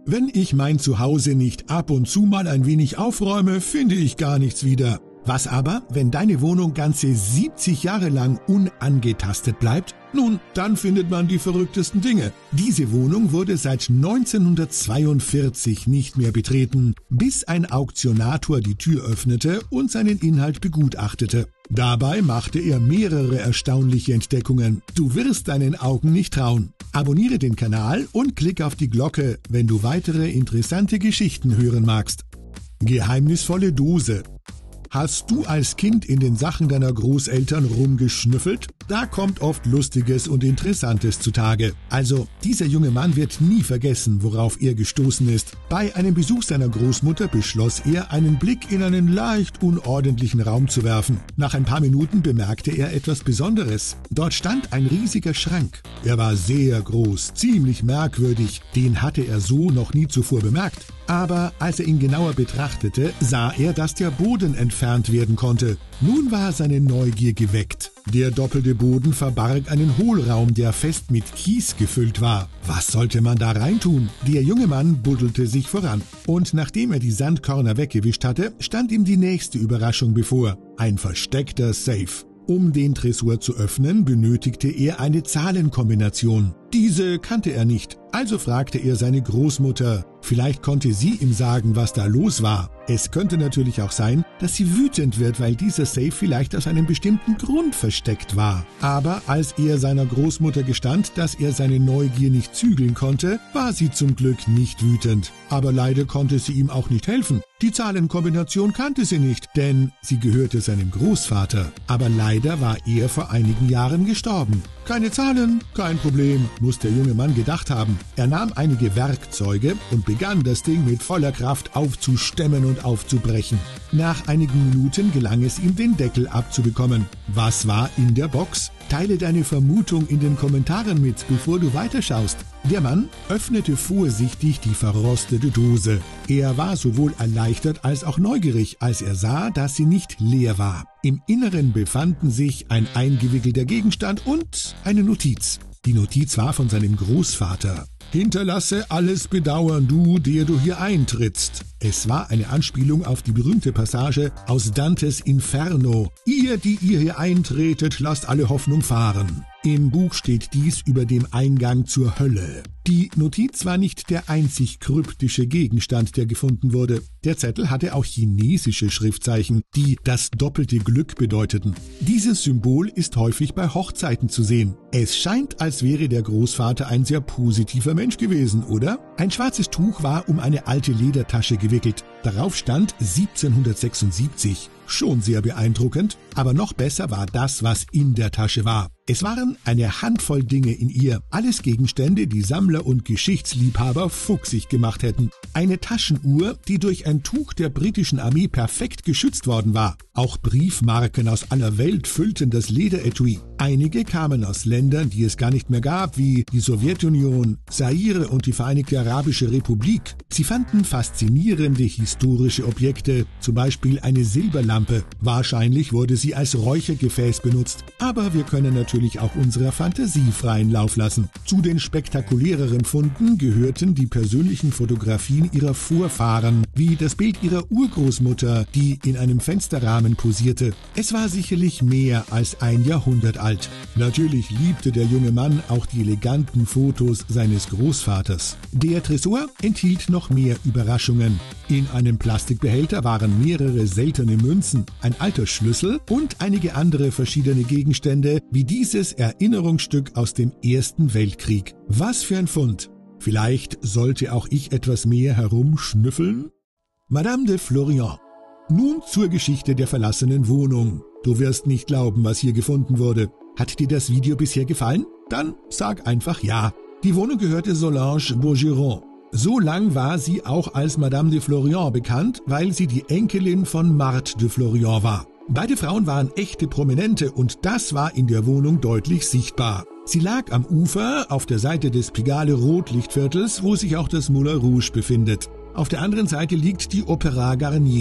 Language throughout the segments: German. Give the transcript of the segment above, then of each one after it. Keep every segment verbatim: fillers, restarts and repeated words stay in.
Wenn ich mein Zuhause nicht ab und zu mal ein wenig aufräume, finde ich gar nichts wieder. Was aber, wenn deine Wohnung ganze siebzig Jahre lang unangetastet bleibt? Nun, dann findet man die verrücktesten Dinge. Diese Wohnung wurde seit neunzehnhundertzweiundvierzig nicht mehr betreten, bis ein Auktionator die Tür öffnete und seinen Inhalt begutachtete. Dabei machte er mehrere erstaunliche Entdeckungen. Du wirst deinen Augen nicht trauen. Abonniere den Kanal und klick auf die Glocke, wenn du weitere interessante Geschichten hören magst. Geheimnisvolle Dose. Hast du als Kind in den Sachen deiner Großeltern rumgeschnüffelt? Da kommt oft Lustiges und Interessantes zutage. Also, dieser junge Mann wird nie vergessen, worauf er gestoßen ist. Bei einem Besuch seiner Großmutter beschloss er, einen Blick in einen leicht unordentlichen Raum zu werfen. Nach ein paar Minuten bemerkte er etwas Besonderes. Dort stand ein riesiger Schrank. Er war sehr groß, ziemlich merkwürdig. Den hatte er so noch nie zuvor bemerkt. Aber als er ihn genauer betrachtete, sah er, dass der Boden entfernt werden konnte. Nun war seine Neugier geweckt. Der doppelte Boden verbarg einen Hohlraum, der fest mit Kies gefüllt war. Was sollte man da reintun? Der junge Mann buddelte sich voran. Und nachdem er die Sandkörner weggewischt hatte, stand ihm die nächste Überraschung bevor. Ein versteckter Safe. Um den Tresor zu öffnen, benötigte er eine Zahlenkombination. Diese kannte er nicht, also fragte er seine Großmutter. Vielleicht konnte sie ihm sagen, was da los war. Es könnte natürlich auch sein, dass sie wütend wird, weil dieser Safe vielleicht aus einem bestimmten Grund versteckt war. Aber als er seiner Großmutter gestand, dass er seine Neugier nicht zügeln konnte, war sie zum Glück nicht wütend. Aber leider konnte sie ihm auch nicht helfen. Die Zahlenkombination kannte sie nicht, denn sie gehörte seinem Großvater. Aber leider war er vor einigen Jahren gestorben. Keine Zahlen, kein Problem, muss der junge Mann gedacht haben. Er nahm einige Werkzeuge und begann das Ding mit voller Kraft aufzustemmen und aufzubrechen. Nach einigen Minuten gelang es ihm, den Deckel abzubekommen. Was war in der Box? Teile deine Vermutung in den Kommentaren mit, bevor du weiterschaust. Der Mann öffnete vorsichtig die verrostete Dose. Er war sowohl erleichtert als auch neugierig, als er sah, dass sie nicht leer war. Im Inneren befanden sich ein eingewickelter Gegenstand und eine Notiz. Die Notiz war von seinem Großvater. Hinterlasse alles Bedauern, du, der du hier eintrittst. Es war eine Anspielung auf die berühmte Passage aus Dantes Inferno. Ihr, die ihr hier eintretet, lasst alle Hoffnung fahren. Im Buch steht dies über dem Eingang zur Hölle. Die Notiz war nicht der einzig kryptische Gegenstand, der gefunden wurde. Der Zettel hatte auch chinesische Schriftzeichen, die das doppelte Glück bedeuteten. Dieses Symbol ist häufig bei Hochzeiten zu sehen. Es scheint, als wäre der Großvater ein sehr positiver Mensch gewesen, oder? Ein schwarzes Tuch war um eine alte Ledertasche gewickelt. Darauf stand siebzehnhundertsechsundsiebzig. Schon sehr beeindruckend, aber noch besser war das, was in der Tasche war. Es waren eine Handvoll Dinge in ihr, alles Gegenstände, die Sammler und Geschichtsliebhaber fuchsig gemacht hätten. Eine Taschenuhr, die durch ein Tuch der britischen Armee perfekt geschützt worden war. Auch Briefmarken aus aller Welt füllten das Lederetui. Einige kamen aus Ländern, die es gar nicht mehr gab, wie die Sowjetunion, Zaire und die Vereinigte Arabische Republik. Sie fanden faszinierende historische Objekte, zum Beispiel eine Silberlampe. Wahrscheinlich wurde sie als Räuchergefäß benutzt, aber wir können natürlich auch unserer Fantasie freien Lauf lassen. Zu den spektakuläreren Funden gehörten die persönlichen Fotografien ihrer Vorfahren, wie das Bild ihrer Urgroßmutter, die in einem Fensterrahmen posierte. Es war sicherlich mehr als ein Jahrhundert alt. Natürlich liebte der junge Mann auch die eleganten Fotos seines Großvaters. Der Tresor enthielt noch mehr Überraschungen. In einem Plastikbehälter waren mehrere seltene Münzen, ein alter Schlüssel und einige andere verschiedene Gegenstände, wie dieses Erinnerungsstück aus dem Ersten Weltkrieg. Was für ein Fund! Vielleicht sollte auch ich etwas mehr herumschnüffeln? Madame de Florian. Nun zur Geschichte der verlassenen Wohnung. Du wirst nicht glauben, was hier gefunden wurde. Hat dir das Video bisher gefallen? Dann sag einfach ja. Die Wohnung gehörte Solange Bourgeron. So lang war sie auch als Madame de Florian bekannt, weil sie die Enkelin von Marthe de Florian war. Beide Frauen waren echte Prominente und das war in der Wohnung deutlich sichtbar. Sie lag am Ufer auf der Seite des Pigalle-Rotlichtviertels, wo sich auch das Moulin Rouge befindet. Auf der anderen Seite liegt die Opéra Garnier.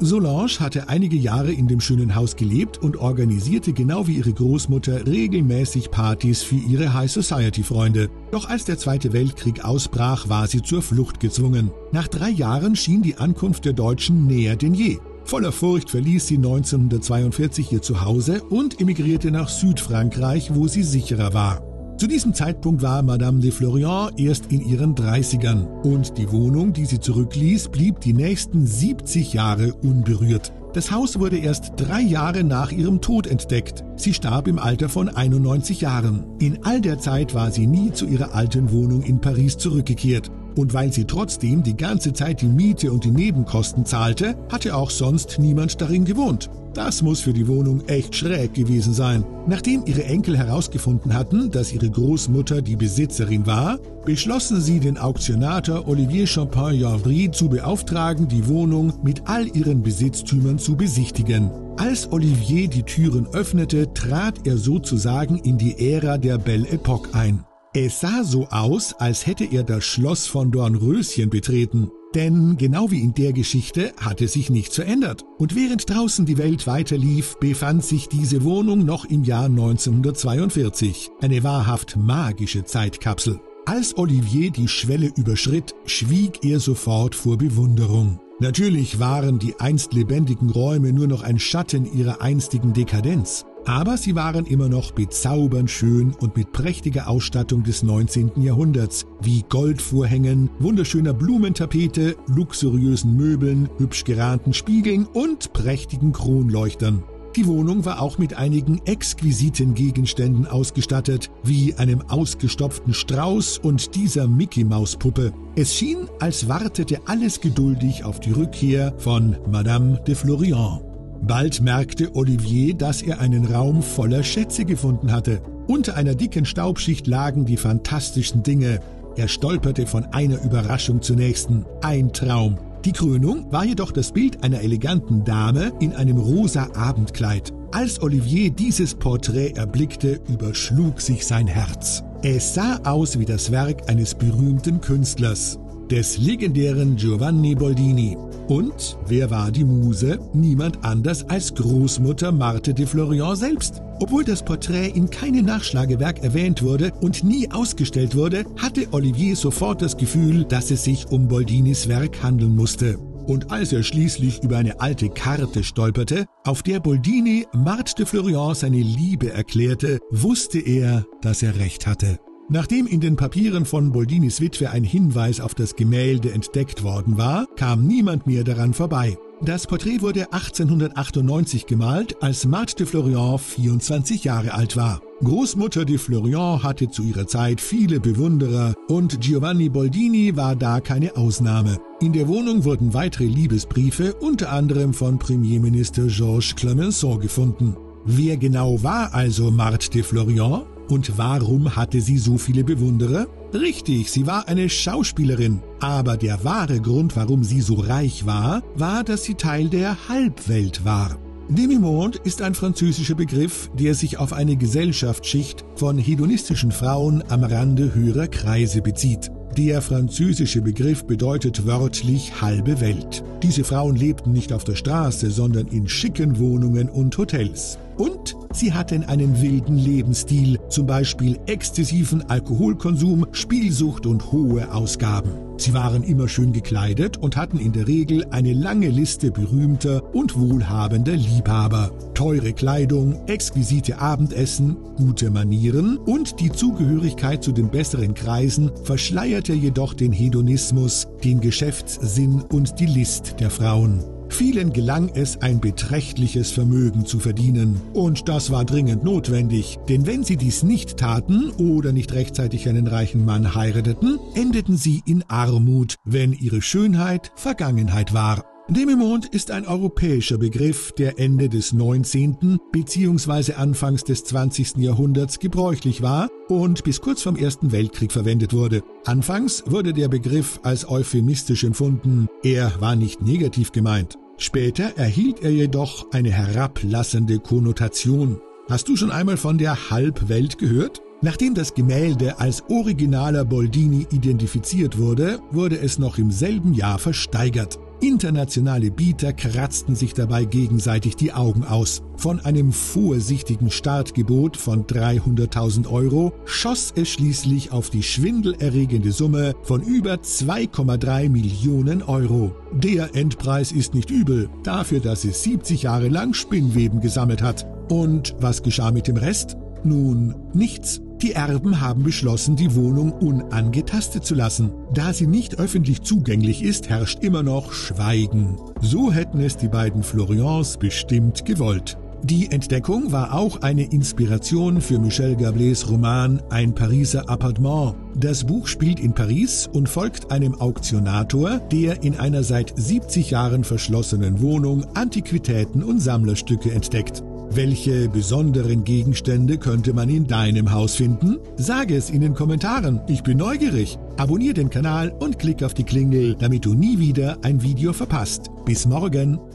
Solange hatte einige Jahre in dem schönen Haus gelebt und organisierte genau wie ihre Großmutter regelmäßig Partys für ihre High-Society-Freunde. Doch als der Zweite Weltkrieg ausbrach, war sie zur Flucht gezwungen. Nach drei Jahren schien die Ankunft der Deutschen näher denn je. Voller Furcht verließ sie neunzehnhundertzweiundvierzig ihr Zuhause und emigrierte nach Südfrankreich, wo sie sicherer war. Zu diesem Zeitpunkt war Madame de Florian erst in ihren dreißigern und die Wohnung, die sie zurückließ, blieb die nächsten siebzig Jahre unberührt. Das Haus wurde erst drei Jahre nach ihrem Tod entdeckt. Sie starb im Alter von einundneunzig Jahren. In all der Zeit war sie nie zu ihrer alten Wohnung in Paris zurückgekehrt. Und weil sie trotzdem die ganze Zeit die Miete und die Nebenkosten zahlte, hatte auch sonst niemand darin gewohnt. Das muss für die Wohnung echt schräg gewesen sein. Nachdem ihre Enkel herausgefunden hatten, dass ihre Großmutter die Besitzerin war, beschlossen sie, den Auktionator Olivier Champagne-Javry zu beauftragen, die Wohnung mit all ihren Besitztümern zu besichtigen. Als Olivier die Türen öffnete, trat er sozusagen in die Ära der Belle Époque ein. Es sah so aus, als hätte er das Schloss von Dornröschen betreten. Denn genau wie in der Geschichte hatte sich nichts verändert. Und während draußen die Welt weiterlief, befand sich diese Wohnung noch im Jahr neunzehnhundertzweiundvierzig. Eine wahrhaft magische Zeitkapsel. Als Olivier die Schwelle überschritt, schwieg er sofort vor Bewunderung. Natürlich waren die einst lebendigen Räume nur noch ein Schatten ihrer einstigen Dekadenz. Aber sie waren immer noch bezaubernd schön und mit prächtiger Ausstattung des neunzehnten Jahrhunderts, wie Goldvorhängen, wunderschöner Blumentapete, luxuriösen Möbeln, hübsch gerahmten Spiegeln und prächtigen Kronleuchtern. Die Wohnung war auch mit einigen exquisiten Gegenständen ausgestattet, wie einem ausgestopften Strauß und dieser Mickey-Maus-Puppe. Es schien, als wartete alles geduldig auf die Rückkehr von Madame de Florian. Bald merkte Olivier, dass er einen Raum voller Schätze gefunden hatte. Unter einer dicken Staubschicht lagen die fantastischsten Dinge. Er stolperte von einer Überraschung zur nächsten. Ein Traum. Die Krönung war jedoch das Bild einer eleganten Dame in einem rosa Abendkleid. Als Olivier dieses Porträt erblickte, überschlug sich sein Herz. Es sah aus wie das Werk eines berühmten Künstlers, des legendären Giovanni Boldini. Und wer war die Muse? Niemand anders als Großmutter Marthe de Florian selbst. Obwohl das Porträt in keinem Nachschlagewerk erwähnt wurde und nie ausgestellt wurde, hatte Olivier sofort das Gefühl, dass es sich um Boldinis Werk handeln musste. Und als er schließlich über eine alte Karte stolperte, auf der Boldini Marthe de Florian seine Liebe erklärte, wusste er, dass er recht hatte. Nachdem in den Papieren von Boldinis Witwe ein Hinweis auf das Gemälde entdeckt worden war, kam niemand mehr daran vorbei. Das Porträt wurde achtzehnhundertachtundneunzig gemalt, als Marthe de Florian vierundzwanzig Jahre alt war. Großmutter de Florian hatte zu ihrer Zeit viele Bewunderer und Giovanni Boldini war da keine Ausnahme. In der Wohnung wurden weitere Liebesbriefe, unter anderem von Premierminister Georges Clemenceau, gefunden. Wer genau war also Marthe de Florian? Und warum hatte sie so viele Bewunderer? Richtig, sie war eine Schauspielerin. Aber der wahre Grund, warum sie so reich war, war, dass sie Teil der Halbwelt war. Demi-Monde ist ein französischer Begriff, der sich auf eine Gesellschaftsschicht von hedonistischen Frauen am Rande höherer Kreise bezieht. Der französische Begriff bedeutet wörtlich halbe Welt. Diese Frauen lebten nicht auf der Straße, sondern in schicken Wohnungen und Hotels. Und sie hatten einen wilden Lebensstil, zum Beispiel exzessiven Alkoholkonsum, Spielsucht und hohe Ausgaben. Sie waren immer schön gekleidet und hatten in der Regel eine lange Liste berühmter und wohlhabender Liebhaber. Teure Kleidung, exquisite Abendessen, gute Manieren und die Zugehörigkeit zu den besseren Kreisen verschleierte jedoch den Hedonismus, den Geschäftssinn und die List der Frauen. Vielen gelang es, ein beträchtliches Vermögen zu verdienen. Und das war dringend notwendig, denn wenn sie dies nicht taten oder nicht rechtzeitig einen reichen Mann heirateten, endeten sie in Armut, wenn ihre Schönheit Vergangenheit war. Demi-Monde ist ein europäischer Begriff, der Ende des neunzehnten bzw. Anfangs des zwanzigsten Jahrhunderts gebräuchlich war und bis kurz vorm Ersten Weltkrieg verwendet wurde. Anfangs wurde der Begriff als euphemistisch empfunden, er war nicht negativ gemeint. Später erhielt er jedoch eine herablassende Konnotation. Hast du schon einmal von der Halbwelt gehört? Nachdem das Gemälde als originaler Boldini identifiziert wurde, wurde es noch im selben Jahr versteigert. Internationale Bieter kratzten sich dabei gegenseitig die Augen aus. Von einem vorsichtigen Startgebot von dreihunderttausend Euro schoss es schließlich auf die schwindelerregende Summe von über zwei Komma drei Millionen Euro. Der Endpreis ist nicht übel, dafür, dass es siebzig Jahre lang Spinnweben gesammelt hat. Und was geschah mit dem Rest? Nun, nichts. Die Erben haben beschlossen, die Wohnung unangetastet zu lassen. Da sie nicht öffentlich zugänglich ist, herrscht immer noch Schweigen. So hätten es die beiden Florians bestimmt gewollt. Die Entdeckung war auch eine Inspiration für Michel Gablés Roman Ein Pariser Appartement. Das Buch spielt in Paris und folgt einem Auktionator, der in einer seit siebzig Jahren verschlossenen Wohnung Antiquitäten und Sammlerstücke entdeckt. Welche besonderen Gegenstände könnte man in deinem Haus finden? Sage es in den Kommentaren, ich bin neugierig. Abonnier den Kanal und klick auf die Klingel, damit du nie wieder ein Video verpasst. Bis morgen!